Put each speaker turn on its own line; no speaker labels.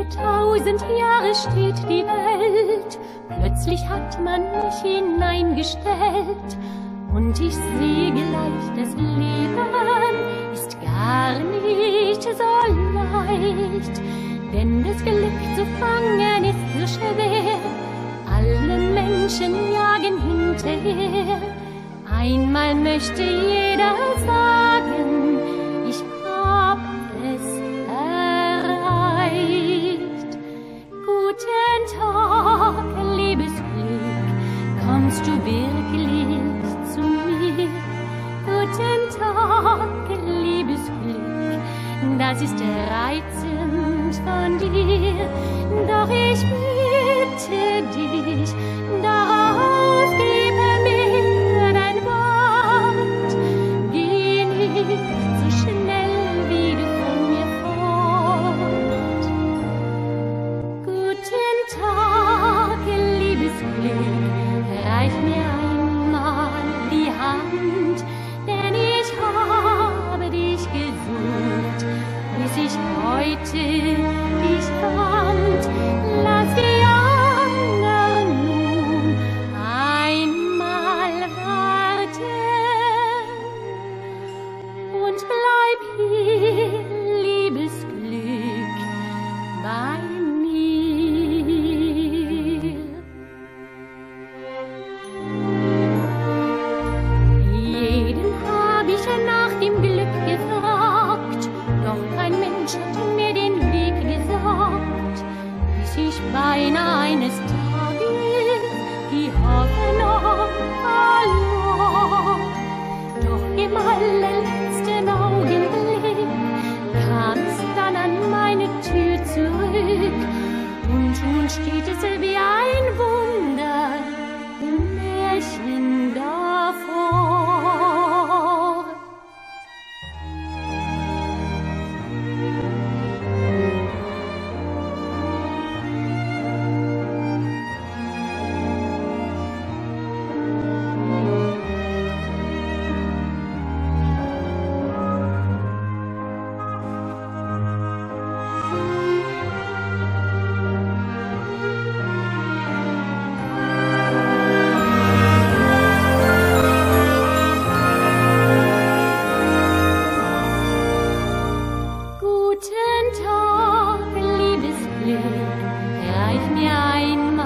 1000 Jahre steht die Welt, plötzlich hat man mich hineingestellt. Und ich sehe gleich, das Leben ist gar nicht so leicht. Denn das Glück zu fangen ist so schwer, alle Menschen jagen hinterher. Einmal möchte jeder sagen, ich hab es erreicht. Guten Tag, liebes Glück, kommst du wirklich zu mir? Guten Tag, liebes Glück, das ist reizend von dir. Doch ich bitte dich, darauf gebe mir dein Wort. Geh nicht so schnell wieder von mir fort. Guten Tag, liebes Glück, reich mir einmal die Hand, denn ich habe dich gesucht, bis ich heute dich fand. Lass die anderen nun einmal warten und bleib hier, liebes Glück, bei mir. Jeden hab ich nach dem Glück gefragt, doch kein Mensch hat mir den Weg gesagt, bis ich beinahe eines Tages die Hoffnung verlor. Doch im allerletzten Augenblick kam es dann an meine Tür zurück, und nun steht es wie ein Wunder im Märchen davor. Guten Tag, liebes Glück, reich mir einmal